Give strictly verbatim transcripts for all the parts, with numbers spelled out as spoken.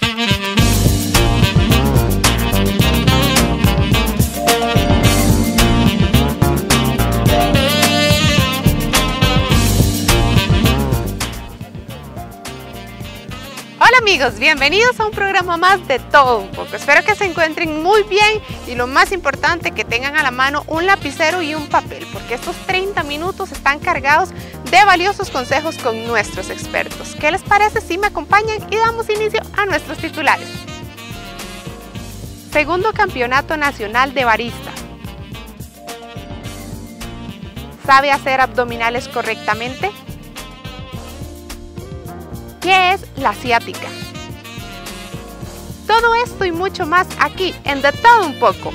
Amigos, bienvenidos a un programa más de Todo Un Poco. Espero que se encuentren muy bien y lo más importante, que tengan a la mano un lapicero y un papel, porque estos treinta minutos están cargados de valiosos consejos con nuestros expertos. ¿Qué les parece si me acompañan y damos inicio a nuestros titulares? Segundo Campeonato Nacional de Barista. ¿Sabe hacer abdominales correctamente? ¿Qué es la ciática? Todo esto y mucho más aquí en De Todo Un Poco.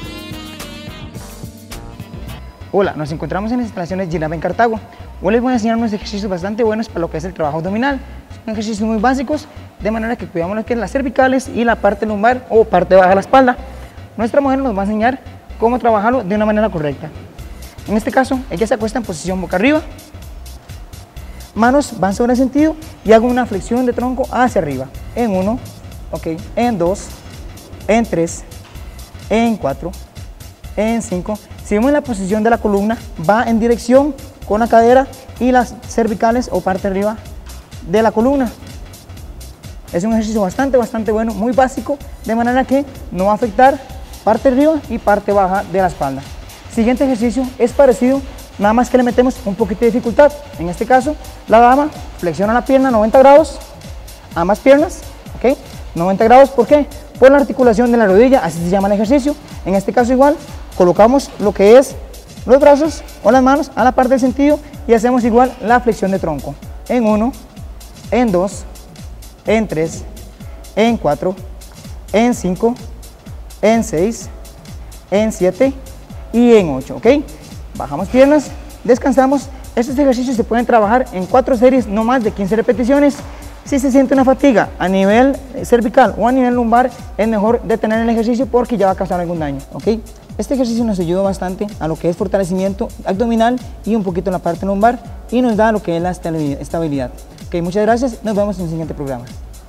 Hola, nos encontramos en las instalaciones Ginaba en Cartago. Hoy les voy a enseñar unos ejercicios bastante buenos para lo que es el trabajo abdominal. Son ejercicios muy básicos, de manera que cuidamos lo que es las cervicales y la parte lumbar o parte baja de la espalda. Nuestra mujer nos va a enseñar cómo trabajarlo de una manera correcta. En este caso, ella se acuesta en posición boca arriba. Manos van sobre el sentido y hago una flexión de tronco hacia arriba. En uno, ok, en dos, en tres, en cuatro, en cinco. Si vemos la posición de la columna, va en dirección con la cadera y las cervicales o parte arriba de la columna. Es un ejercicio bastante, bastante bueno, muy básico, de manera que no va a afectar parte arriba y parte baja de la espalda. Siguiente ejercicio es parecido, nada más que le metemos un poquito de dificultad. En este caso, la dama flexiona la pierna noventa grados, ambas piernas, ¿ok? noventa grados, ¿por qué? Por la articulación de la rodilla, así se llama el ejercicio. En este caso igual, colocamos lo que es los brazos o las manos a la parte del sentido y hacemos igual la flexión de tronco. En uno, en dos, en tres, en cuatro, en cinco, en seis, en siete y en ocho, ¿ok? Bajamos piernas, descansamos. Estos ejercicios se pueden trabajar en cuatro series, no más de quince repeticiones. Si se siente una fatiga a nivel cervical o a nivel lumbar, es mejor detener el ejercicio porque ya va a causar algún daño, ¿ok? Este ejercicio nos ayuda bastante a lo que es fortalecimiento abdominal y un poquito en la parte lumbar y nos da lo que es la estabilidad. Ok, muchas gracias, nos vemos en el siguiente programa.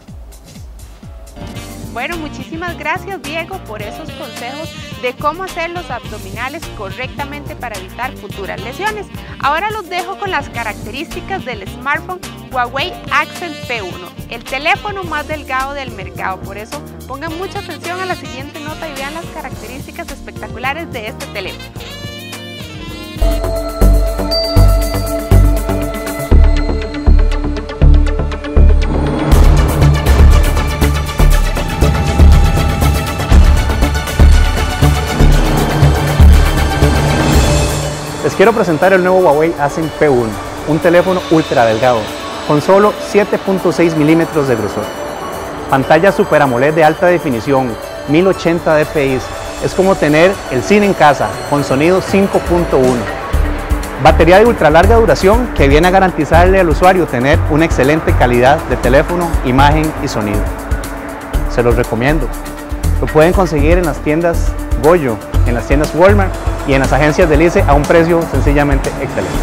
Bueno, muchísimas gracias, Diego, por esos consejos de cómo hacer los abdominales correctamente para evitar futuras lesiones. Ahora los dejo con las características del smartphone Huawei Accent P uno, el teléfono más delgado del mercado. Por eso pongan mucha atención a la siguiente nota y vean las características espectaculares de este teléfono. Les quiero presentar el nuevo Huawei Accent P uno, un teléfono ultra delgado, con solo siete punto seis milímetros de grosor. Pantalla Super AMOLED de alta definición, mil ochenta D P I, es como tener el cine en casa, con sonido cinco punto uno. Batería de ultra larga duración que viene a garantizarle al usuario tener una excelente calidad de teléfono, imagen y sonido. Se los recomiendo. Lo pueden conseguir en las tiendas Goyo, en las tiendas Walmart y en las agencias del I C E a un precio sencillamente excelente.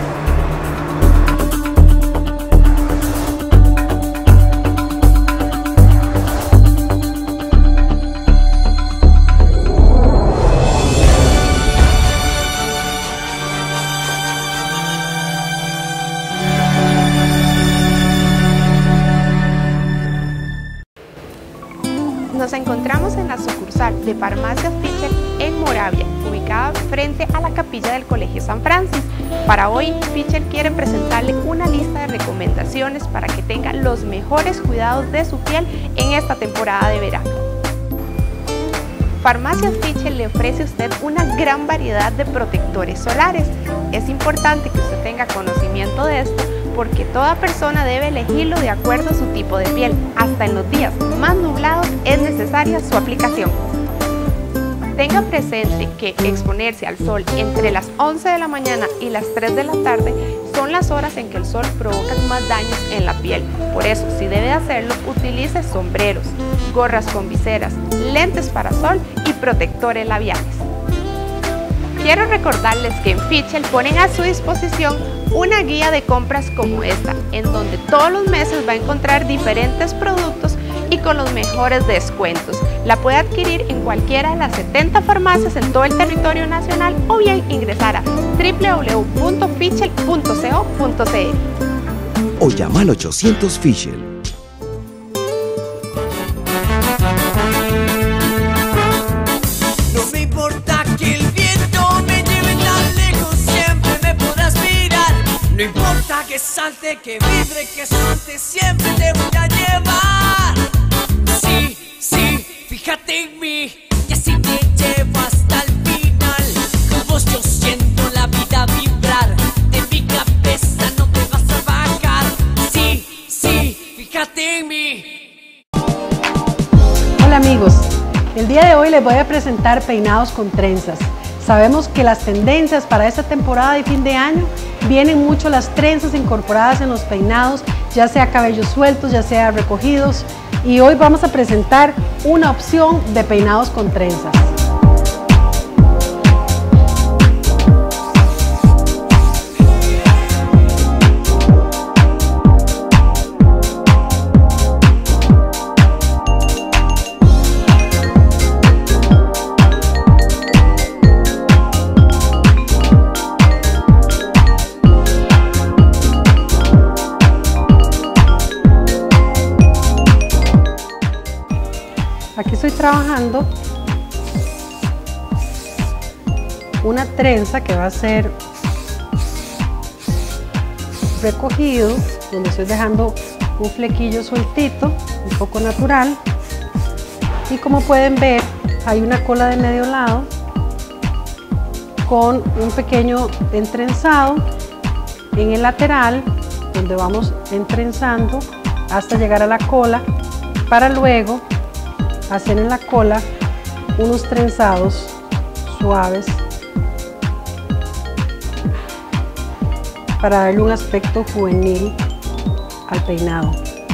Nos encontramos en la sucursal de Farmacias Fichel en Moravia, ubicada frente a la capilla del Colegio San Francis. Para hoy, Fichel quiere presentarle una lista de recomendaciones para que tenga los mejores cuidados de su piel en esta temporada de verano. Farmacias Fichel le ofrece a usted una gran variedad de protectores solares. Es importante que usted tenga conocimiento de esto, porque toda persona debe elegirlo de acuerdo a su tipo de piel. Hasta en los días más nublados es necesaria su aplicación. Tenga presente que exponerse al sol entre las once de la mañana y las tres de la tarde son las horas en que el sol provoca más daños en la piel. Por eso, si debe hacerlo, utilice sombreros, gorras con viseras, lentes para sol y protectores labiales. Quiero recordarles que en Fichel ponen a su disposición una guía de compras como esta, en donde todos los meses va a encontrar diferentes productos y con los mejores descuentos. La puede adquirir en cualquiera de las setenta farmacias en todo el territorio nacional o bien ingresar a w w w punto fischl punto co punto c l o llama al ochocientos Fischl. No me importa que el viento me lleve tan lejos, siempre me podrás mirar. No importa que salte, que vibre, que suelte, siempre te voy a llevar. Sí, sí, fíjate en mí, y así te llevo hasta el final. Con vos yo siento la vida vibrar, de mi cabeza no te vas a bajar. Sí, sí, fíjate en mí. Hola amigos, el día de hoy les voy a presentar peinados con trenzas. Sabemos que las tendencias para esta temporada de fin de año vienen mucho las trenzas incorporadas en los peinados, ya sea cabellos sueltos, ya sea recogidos, y hoy vamos a presentar una opción de peinados con trenzas. Aquí estoy trabajando una trenza que va a ser recogido, donde estoy dejando un flequillo sueltito, un poco natural, y como pueden ver hay una cola de medio lado con un pequeño entrenzado en el lateral, donde vamos entrenzando hasta llegar a la cola, para luego hacer en la cola unos trenzados suaves para darle un aspecto juvenil al peinado.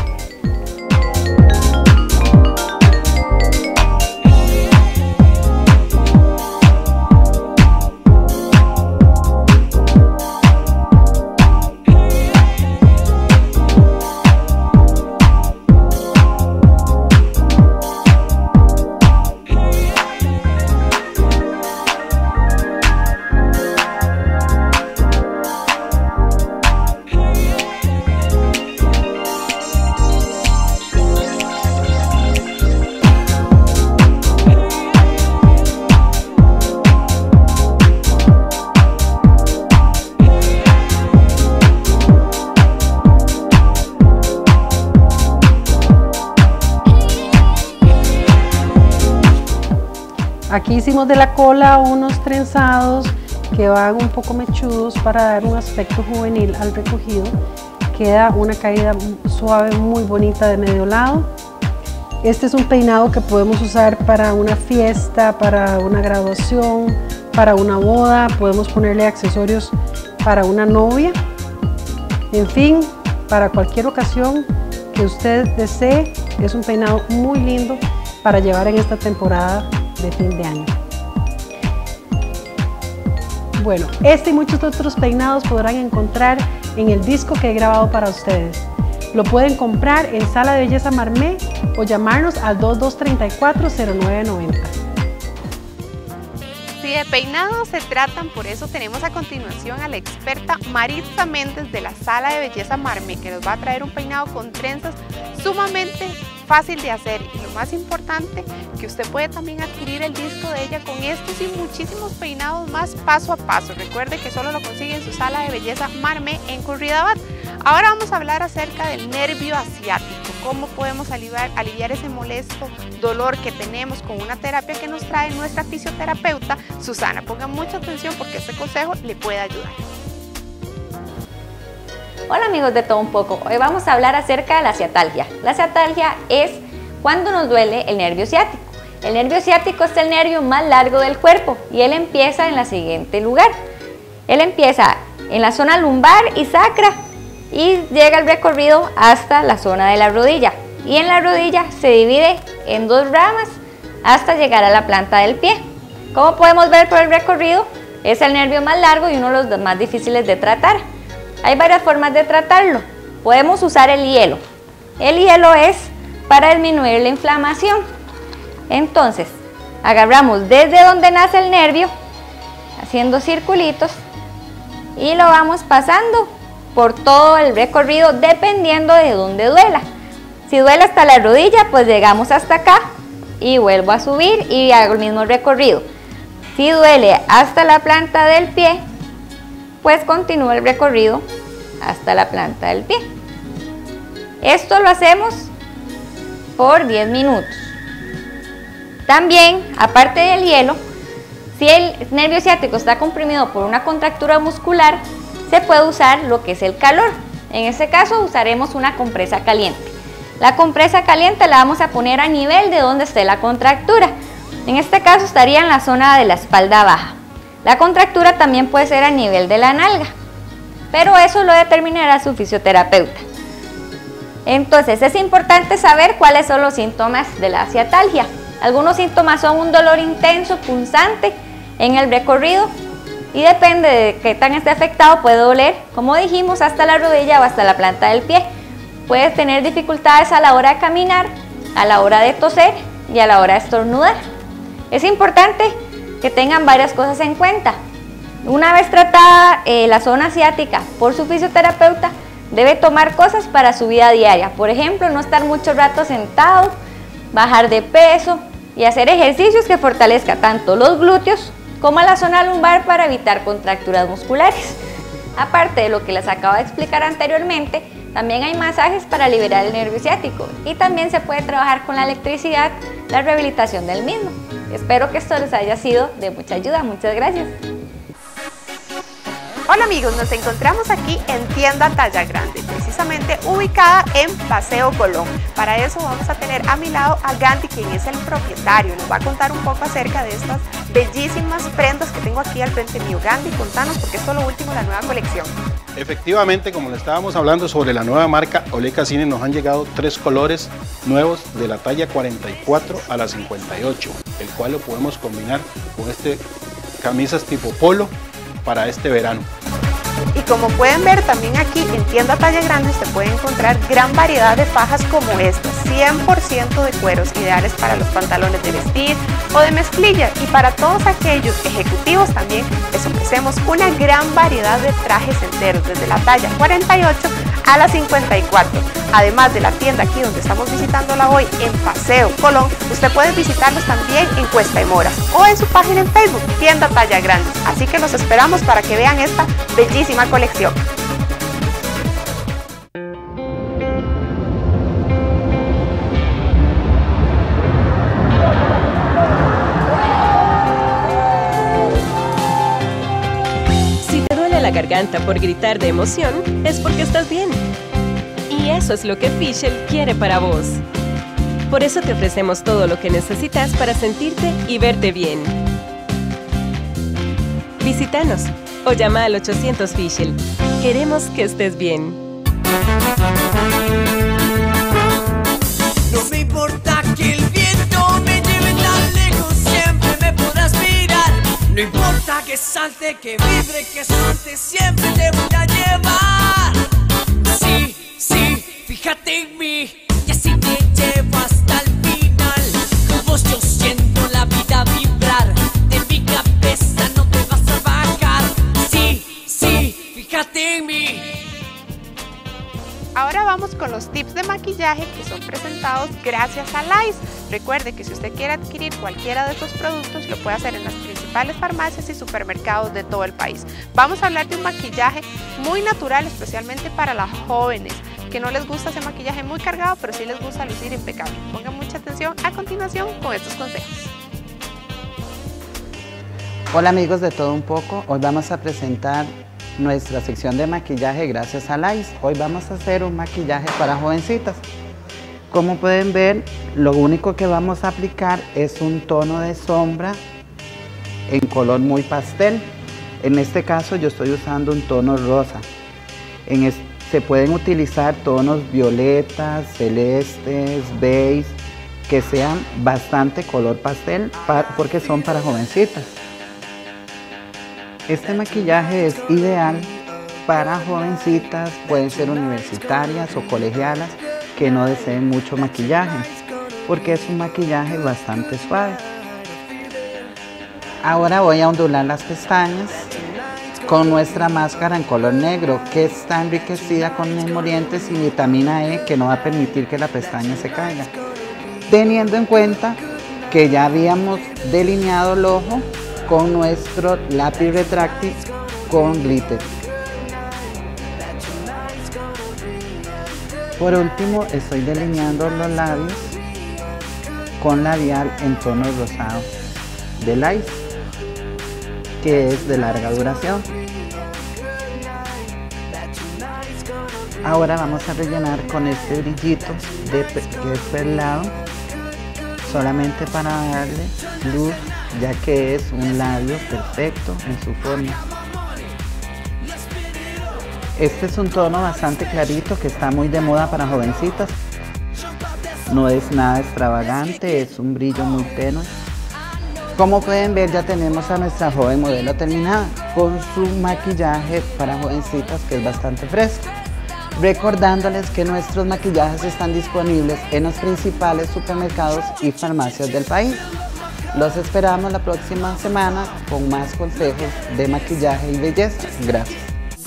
Aquí hicimos de la cola unos trenzados que van un poco mechudos para dar un aspecto juvenil al recogido. Queda una caída suave muy bonita de medio lado. Este es un peinado que podemos usar para una fiesta, para una graduación, para una boda. Podemos ponerle accesorios para una novia. En fin, para cualquier ocasión que usted desee, es un peinado muy lindo para llevar en esta temporada de fin de año. Bueno, este y muchos otros peinados podrán encontrar en el disco que he grabado para ustedes. Lo pueden comprar en Sala de Belleza Marmé o llamarnos al dos dos tres cuatro cero nueve nueve cero. Si de peinados se tratan, por eso tenemos a continuación a la experta Maritza Méndez de la Sala de Belleza Marmé, que nos va a traer un peinado con trenzas sumamente fácil de hacer, y lo más importante, que usted puede también adquirir el disco de ella con estos y muchísimos peinados más paso a paso. Recuerde que solo lo consigue en su Sala de Belleza Marmé en Curridabat. Ahora vamos a hablar acerca del nervio asiático, cómo podemos aliviar, aliviar ese molesto dolor que tenemos con una terapia que nos trae nuestra fisioterapeuta Susana. Pongan mucha atención porque este consejo le puede ayudar. Hola amigos de Todo Un Poco, hoy vamos a hablar acerca de la ciatalgia. La ciatalgia es cuando nos duele el nervio ciático. El nervio ciático es el nervio más largo del cuerpo y él empieza en el siguiente lugar. Él empieza en la zona lumbar y sacra y llega el recorrido hasta la zona de la rodilla. Y en la rodilla se divide en dos ramas hasta llegar a la planta del pie. Como podemos ver por el recorrido, es el nervio más largo y uno de los más difíciles de tratar. Hay varias formas de tratarlo. Podemos usar el hielo. El hielo es para disminuir la inflamación. Entonces, agarramos desde donde nace el nervio, haciendo circulitos, y lo vamos pasando por todo el recorrido dependiendo de dónde duela. Si duele hasta la rodilla, pues llegamos hasta acá y vuelvo a subir y hago el mismo recorrido. Si duele hasta la planta del pie, pues continúo el recorrido hasta la planta del pie. Esto lo hacemos por diez minutos. También, aparte del hielo, si el nervio ciático está comprimido por una contractura muscular, se puede usar lo que es el calor. En este caso usaremos una compresa caliente. La compresa caliente la vamos a poner a nivel de donde esté la contractura. En este caso estaría en la zona de la espalda baja. La contractura también puede ser a nivel de la nalga, pero eso lo determinará su fisioterapeuta. Entonces es importante saber cuáles son los síntomas de la ciatalgia. Algunos síntomas son un dolor intenso, punzante en el recorrido, y depende de qué tan esté afectado puede doler, como dijimos, hasta la rodilla o hasta la planta del pie. Puedes tener dificultades a la hora de caminar, a la hora de toser y a la hora de estornudar. Es importante que tengan varias cosas en cuenta. Una vez tratada eh, la zona ciática por su fisioterapeuta, debe tomar cosas para su vida diaria. Por ejemplo, no estar mucho rato sentado, bajar de peso y hacer ejercicios que fortalezcan tanto los glúteos como la zona lumbar para evitar contracturas musculares. Aparte de lo que les acabo de explicar anteriormente, también hay masajes para liberar el nervio ciático y también se puede trabajar con la electricidad, la rehabilitación del mismo. Espero que esto les haya sido de mucha ayuda. Muchas gracias. Hola amigos, nos encontramos aquí en Tienda Talla Grande, precisamente ubicada en Paseo Colón. Para eso vamos a tener a mi lado a Gandhi, quien es el propietario. Nos va a contar un poco acerca de estas bellísimas prendas que tengo aquí al frente mío. Gandhi, contanos porque esto es lo último de la nueva colección. Efectivamente, como le estábamos hablando sobre la nueva marca Oleka Cine, nos han llegado tres colores nuevos de la talla cuarenta y cuatro a la cincuenta y ocho, el cual lo podemos combinar con este camisas tipo polo para este verano. Y como pueden ver también aquí en Tienda Talla Grande usted puede encontrar gran variedad de fajas como estas, cien por ciento de cueros, ideales para los pantalones de vestir o de mezclilla, y para todos aquellos ejecutivos también les ofrecemos una gran variedad de trajes enteros desde la talla cuarenta y ocho a la cincuenta y cuatro. Además de la tienda aquí donde estamos visitándola hoy en Paseo Colón, usted puede visitarlos también en Cuesta de Moras o en su página en Facebook, Tienda Talla Grande. Así que los esperamos para que vean esta bellísima colección. Si te duele la garganta por gritar de emoción, es porque estás bien. Y eso es lo que Fischl quiere para vos. Por eso te ofrecemos todo lo que necesitas para sentirte y verte bien. Visítanos o llama al ochocientos Fischl. Queremos que estés bien. No me importa que el viento me lleve tan lejos, siempre me podrás mirar. No importa que salte, que vibre, que suelte, siempre te voy a llevar. Sí, sí, fíjate en mí, y así te llevo hasta el final. Con vos yo siento la vida vibrar, de mi cabeza no te vas a bajar. Sí, sí, fíjate en mí. Ahora vamos con los tips de maquillaje que son presentados gracias a Lice. Recuerde que si usted quiere adquirir cualquiera de estos productos, lo puede hacer en las principales farmacias y supermercados de todo el país. Vamos a hablar de un maquillaje muy natural, especialmente para las jóvenes, que no les gusta ese maquillaje muy cargado, pero sí les gusta lucir impecable. Pongan mucha atención a continuación con estos consejos. Hola amigos de Todo Un Poco, hoy vamos a presentar nuestra sección de maquillaje gracias a Lice. Hoy vamos a hacer un maquillaje para jovencitas. Como pueden ver, lo único que vamos a aplicar es un tono de sombra en color muy pastel. En este caso yo estoy usando un tono rosa. En este, se pueden utilizar tonos violetas, celestes, beige, que sean bastante color pastel para, porque son para jovencitas. Este maquillaje es ideal para jovencitas, pueden ser universitarias o colegialas, que no deseen mucho maquillaje, porque es un maquillaje bastante suave. Ahora voy a ondular las pestañas con nuestra máscara en color negro, que está enriquecida con emolientes y vitamina E, que no va a permitir que la pestaña se caiga. Teniendo en cuenta que ya habíamos delineado el ojo con nuestro lápiz retráctil con glitter. Por último, estoy delineando los labios con labial en tono rosado de Lice, que es de larga duración. Ahora vamos a rellenar con este brillito de, que es perlado, solamente para darle luz, ya que es un labio perfecto en su forma. Este es un tono bastante clarito que está muy de moda para jovencitas. No es nada extravagante, es un brillo muy tenue. Como pueden ver, ya tenemos a nuestra joven modelo terminada con su maquillaje para jovencitas, que es bastante fresco. Recordándoles que nuestros maquillajes están disponibles en los principales supermercados y farmacias del país. Los esperamos la próxima semana con más consejos de maquillaje y belleza. Gracias.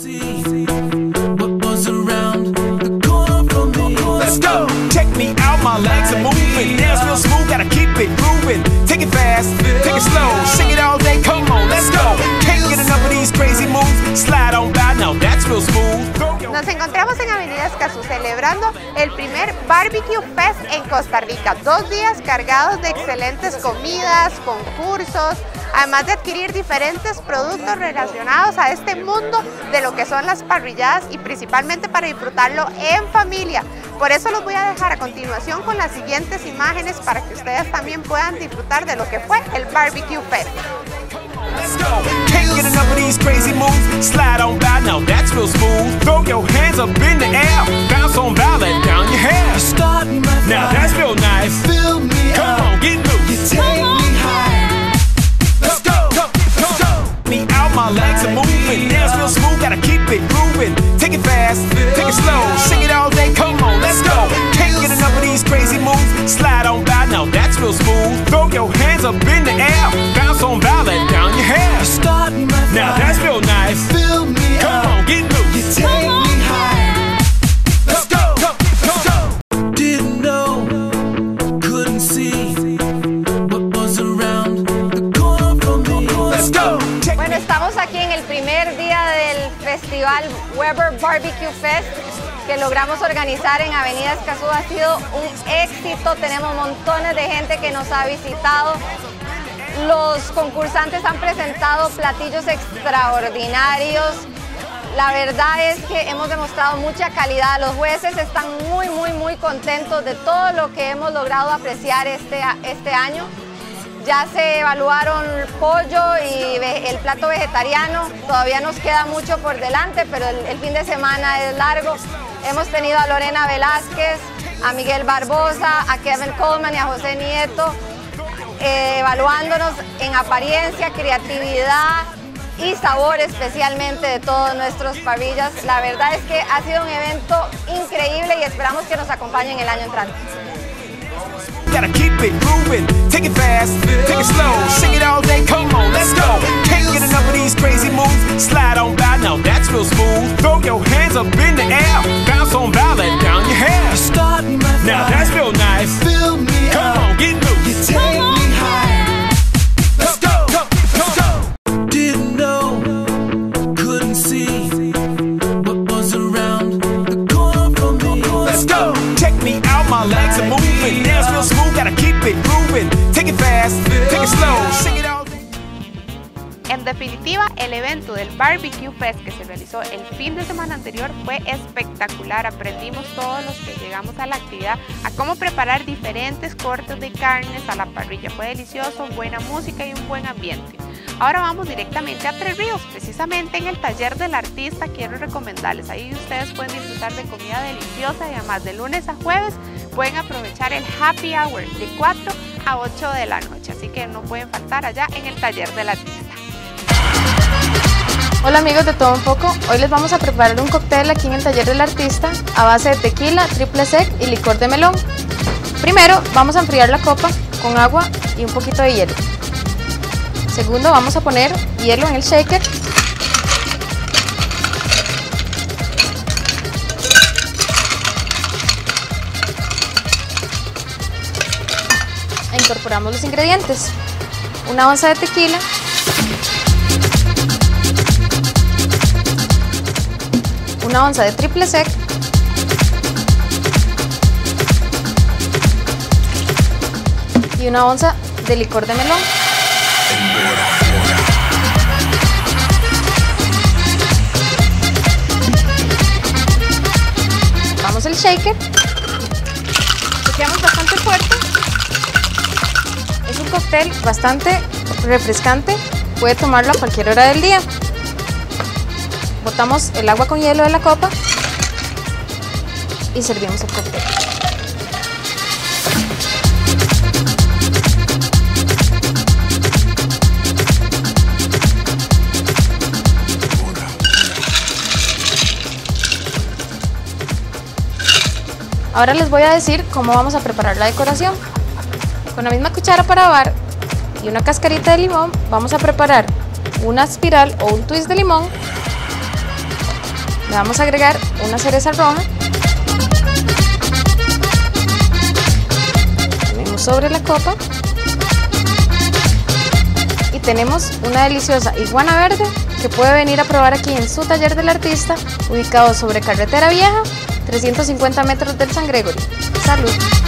Let's go. Check me out, my legs are moving. Dance real smooth, gotta keep it grooving. Take it fast, take it slow, sing it all day, come on, let's go. Can't get enough of these crazy moves. Slide on by, now that's real smooth. Nos encontramos en Avenida Escazú celebrando el primer Barbecue Fest en Costa Rica. Dos días cargados de excelentes comidas, concursos, además de adquirir diferentes productos relacionados a este mundo de lo que son las parrilladas y principalmente para disfrutarlo en familia. Por eso los voy a dejar a continuación con las siguientes imágenes para que ustedes también puedan disfrutar de lo que fue el Barbecue Fest. Let's go. Can't get enough of these crazy moves. Slide on by, now that's real smooth. Throw your hands up in the air. Bounce on by, let down your hair. Now that's real nice. Fill me Come up. on, get loose. You take me high. Let's go. Go, go, go. Me out, my legs are moving. Dance real smooth, gotta keep it grooving. Take it fast, take it slow. Sing it all day, come on, let's go. Can't get enough of these crazy moves. Slide on by, now that's real smooth. Throw your hands up in the air. Bounce on by, let down your hair. Now that's real nice. Fill me Come on, get loose. You take me high. Let's go. Go, go, go. Didn't know, couldn't see what was around the corner from me. Let's go. Bueno, estamos aquí en el primer día del festival Weber Barbecue Fest que logramos organizar en Avenida Escazú. Ha sido un éxito, tenemos montones de gente que nos ha visitado. Los concursantes han presentado platillos extraordinarios. La verdad es que hemos demostrado mucha calidad. Los jueces están muy, muy, muy contentos de todo lo que hemos logrado apreciar este, este año. Ya se evaluaron el pollo y el plato vegetariano. Todavía nos queda mucho por delante, pero el, el fin de semana es largo. Hemos tenido a Lorena Velázquez, a Miguel Barbosa, a Kevin Coleman y a José Nieto eh, evaluándonos en apariencia, creatividad y sabor especialmente de todos nuestros parrillas. La verdad es que ha sido un evento increíble y esperamos que nos acompañen el año entrante. Gotta keep it grooving, take it fast, take it slow, sing it all day, come on, let's go. Can't get enough of these crazy moves. Slide on by, now that's real smooth. Throw your hands up in the air, bounce on by, let down your hair. Now that's real nice. Fill me Come on, get loose. You take me high. Let's go. Go, go, go. Didn't know, couldn't see what was around the corner from me. Let's go. Check me out, my legs are moving. Dance real smooth, gotta keep it grooving. Take it fast, take it slow, sing it all. En definitiva, el evento del Barbecue Fest que se realizó el fin de semana anterior fue espectacular. Aprendimos todos los que llegamos a la actividad a cómo preparar diferentes cortes de carnes a la parrilla. Fue delicioso, buena música y un buen ambiente. Ahora vamos directamente a Tres Ríos, precisamente en el taller del artista. Quiero recomendarles, ahí ustedes pueden disfrutar de comida deliciosa y además de lunes a jueves pueden aprovechar el happy hour de cuatro a ocho de la noche. Así que no pueden faltar allá en el taller del artista. Hola amigos de Todo Un Poco, hoy les vamos a preparar un cóctel aquí en el taller del artista a base de tequila, triple sec y licor de melón. Primero vamos a enfriar la copa con agua y un poquito de hielo. Segundo vamos a poner hielo en el shaker. E incorporamos los ingredientes. Una onza de tequila, una onza de triple sec, y una onza de licor de melón. Vamos al shaker, shakeamos bastante fuerte. Es un cóctel bastante refrescante, puede tomarlo a cualquier hora del día. Botamos el agua con hielo de la copa y servimos el cóctel. Ahora les voy a decir cómo vamos a preparar la decoración. Con la misma cuchara para bar y una cascarita de limón vamos a preparar una espiral o un twist de limón. Le vamos a agregar una cereza roja. Ponemos sobre la copa. Y tenemos una deliciosa iguana verde que puede venir a probar aquí en su taller del artista, ubicado sobre Carretera Vieja, trescientos cincuenta metros del San Gregory. ¡Salud!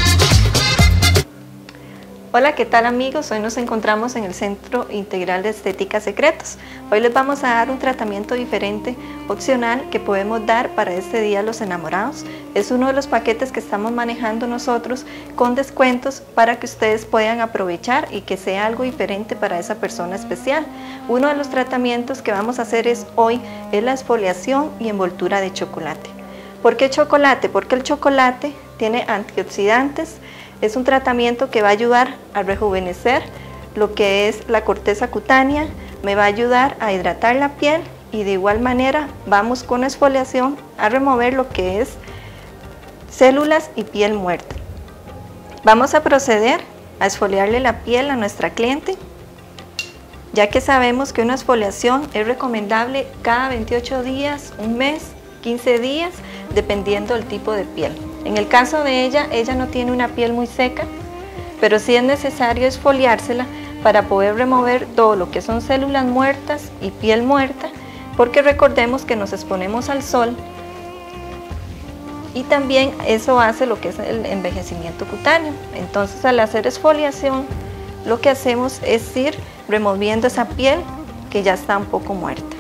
Hola, ¿qué tal amigos? Hoy nos encontramos en el Centro Integral de Estética Secretos. Hoy les vamos a dar un tratamiento diferente, opcional, que podemos dar para este Día de los Enamorados. Es uno de los paquetes que estamos manejando nosotros con descuentos para que ustedes puedan aprovechar y que sea algo diferente para esa persona especial. Uno de los tratamientos que vamos a hacer es hoy es la exfoliación y envoltura de chocolate. ¿Por qué chocolate? Porque el chocolate tiene antioxidantes. Es un tratamiento que va a ayudar a rejuvenecer lo que es la corteza cutánea, me va a ayudar a hidratar la piel y de igual manera vamos con exfoliación a remover lo que es células y piel muerta. Vamos a proceder a exfoliarle la piel a nuestra cliente, ya que sabemos que una exfoliación es recomendable cada veintiocho días, un mes, quince días, dependiendo del tipo de piel. En el caso de ella, ella no tiene una piel muy seca, pero sí es necesario exfoliársela para poder remover todo lo que son células muertas y piel muerta, porque recordemos que nos exponemos al sol y también eso hace lo que es el envejecimiento cutáneo. Entonces, al hacer exfoliación, lo que hacemos es ir removiendo esa piel que ya está un poco muerta.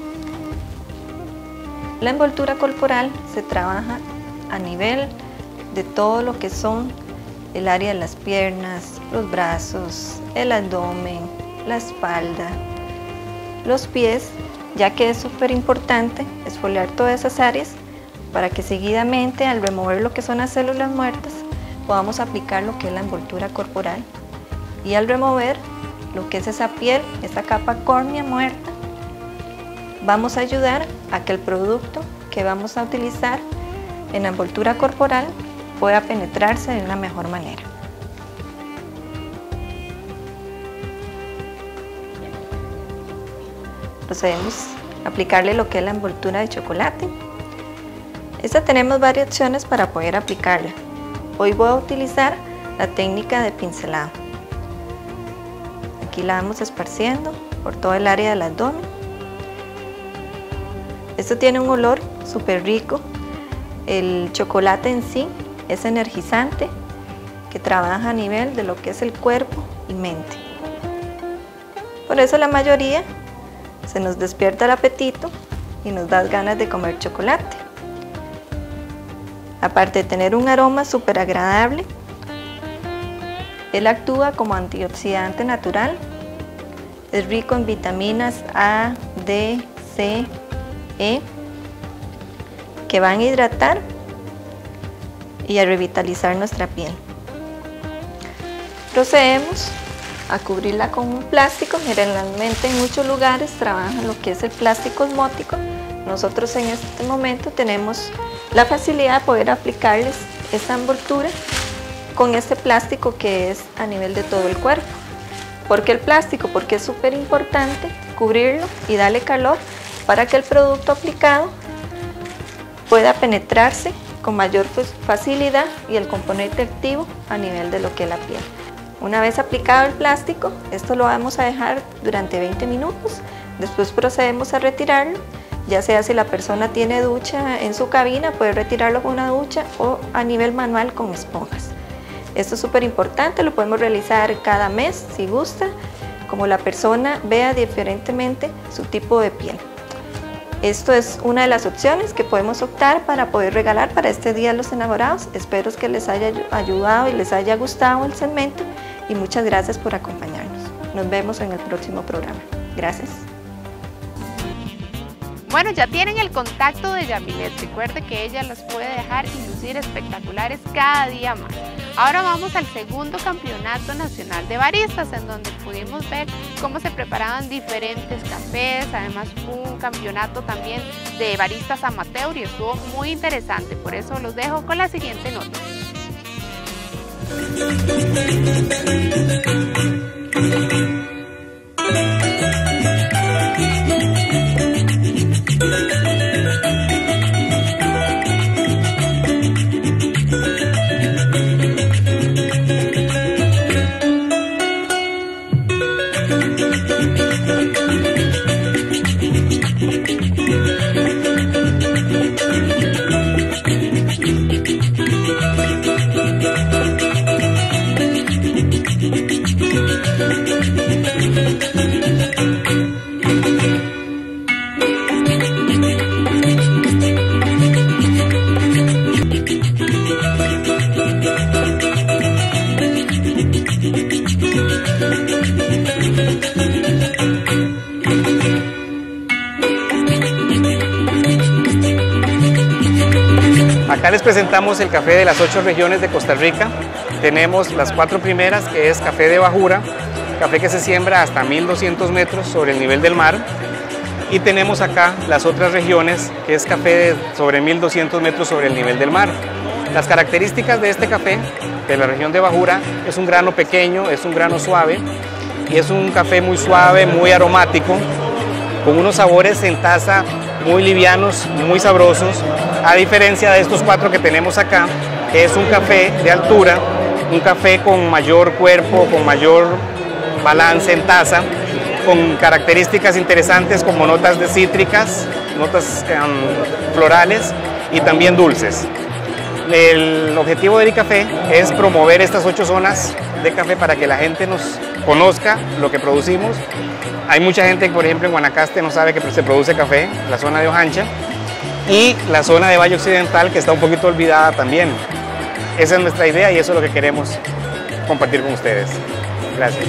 La envoltura corporal se trabaja a nivel de todo lo que son el área de las piernas, los brazos, el abdomen, la espalda, los pies, ya que es súper importante exfoliar todas esas áreas para que seguidamente al remover lo que son las células muertas podamos aplicar lo que es la envoltura corporal y al remover lo que es esa piel, esa capa córnea muerta, vamos a ayudar a que el producto que vamos a utilizar en la envoltura corporal pueda penetrarse de una mejor manera. Procedemos a aplicarle lo que es la envoltura de chocolate. Esta tenemos varias opciones para poder aplicarla. Hoy voy a utilizar la técnica de pincelado. Aquí la vamos esparciendo por todo el área del abdomen. Esto tiene un olor súper rico. El chocolate en sí es energizante, que trabaja a nivel de lo que es el cuerpo y mente. Por eso la mayoría se nos despierta el apetito y nos da ganas de comer chocolate. Aparte de tener un aroma súper agradable, él actúa como antioxidante natural, es rico en vitaminas A, D, C, E, que van a hidratar y a revitalizar nuestra piel. Procedemos a cubrirla con un plástico. Generalmente en muchos lugares trabajan lo que es el plástico osmótico. Nosotros en este momento tenemos la facilidad de poder aplicarles esta envoltura con este plástico que es a nivel de todo el cuerpo. ¿Por qué el plástico? Porque es súper importante cubrirlo y darle calor para que el producto aplicado pueda penetrarse con mayor facilidad y el componente activo a nivel de lo que es la piel. Una vez aplicado el plástico, esto lo vamos a dejar durante veinte minutos, después procedemos a retirarlo, ya sea si la persona tiene ducha en su cabina, puede retirarlo con una ducha o a nivel manual con esponjas. Esto es súper importante, lo podemos realizar cada mes si gusta, como la persona vea diferentemente su tipo de piel. Esto es una de las opciones que podemos optar para poder regalar para este Día de los Enamorados. Espero que les haya ayudado y les haya gustado el segmento y muchas gracias por acompañarnos. Nos vemos en el próximo programa. Gracias. Bueno, ya tienen el contacto de Yamilet. Recuerde que ella los puede dejar y lucir espectaculares cada día más. Ahora vamos al segundo campeonato nacional de baristas, en donde pudimos ver cómo se preparaban diferentes cafés. Además, un campeonato también de baristas amateur y estuvo muy interesante. Por eso los dejo con la siguiente nota. Acá les presentamos el café de las ocho regiones de Costa Rica. Tenemos las cuatro primeras, que es café de bajura, café que se siembra hasta mil doscientos metros sobre el nivel del mar. Y tenemos acá las otras regiones, que es café sobre mil doscientos metros sobre el nivel del mar. Las características de este café, de la región de bajura, es un grano pequeño, es un grano suave, y es un café muy suave, muy aromático, con unos sabores en taza muy livianos, muy sabrosos, a diferencia de estos cuatro que tenemos acá, que es un café de altura, un café con mayor cuerpo, con mayor balance en taza, con características interesantes como notas de cítricas, notas um, florales y también dulces. El objetivo de Ericafé es promover estas ocho zonas de café para que la gente nos conozca lo que producimos. Hay mucha gente, por ejemplo, en Guanacaste no sabe que se produce café, la zona de Ojancha, y la zona de Valle Occidental, que está un poquito olvidada también. Esa es nuestra idea y eso es lo que queremos compartir con ustedes. Gracias.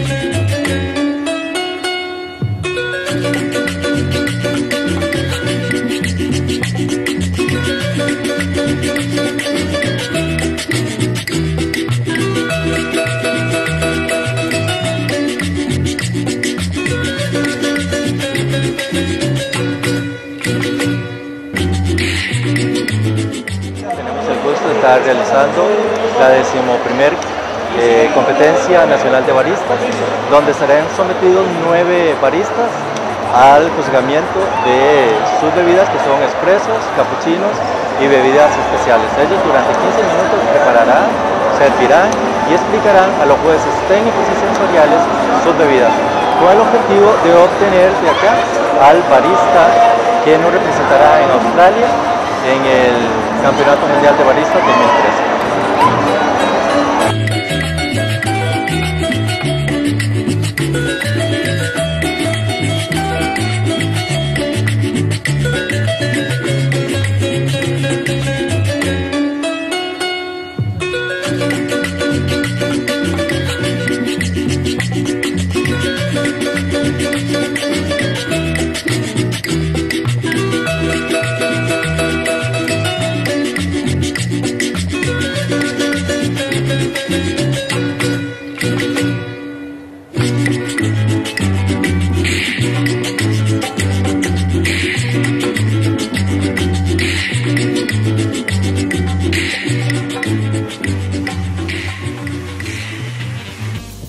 Está realizando la decimoprimer eh, competencia nacional de baristas, donde estarán sometidos nueve baristas al juzgamiento de sus bebidas, que son expresos, capuchinos y bebidas especiales. Ellos durante quince minutos prepararán, servirán y explicarán a los jueces técnicos y sensoriales sus bebidas, con el objetivo de obtener de acá al barista que nos representará en Australia en el Campeonato Mundial de Baristas dos mil trece.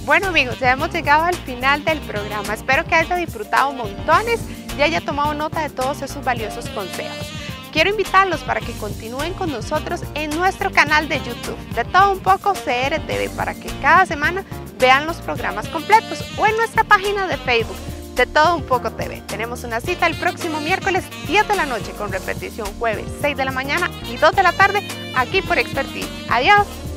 Bueno amigos, ya hemos llegado al final del programa. Espero que haya disfrutado montones y haya tomado nota de todos esos valiosos consejos. Quiero invitarlos para que continúen con nosotros en nuestro canal de YouTube, De Todo Un Poco C R T V, para que cada semana vean los programas completos, o en nuestra página de Facebook, De Todo Un Poco T V. Tenemos una cita el próximo miércoles diez de la noche con repetición jueves seis de la mañana y dos de la tarde aquí por Expertise. Adiós.